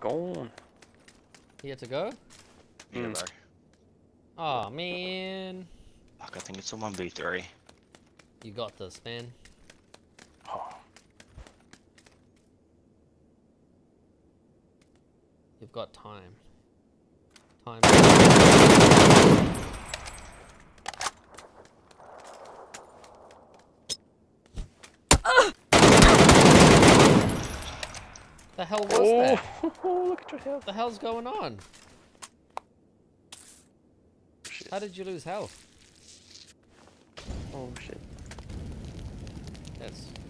gone. He had to go? Need a bag. Oh man. Fuck, I think it's a 1v3. You got this, man. Oh. You've got time. Time. The hell was that? Oh, look at your health. What the hell's going on? Shit. How did you lose health? Oh shit. That's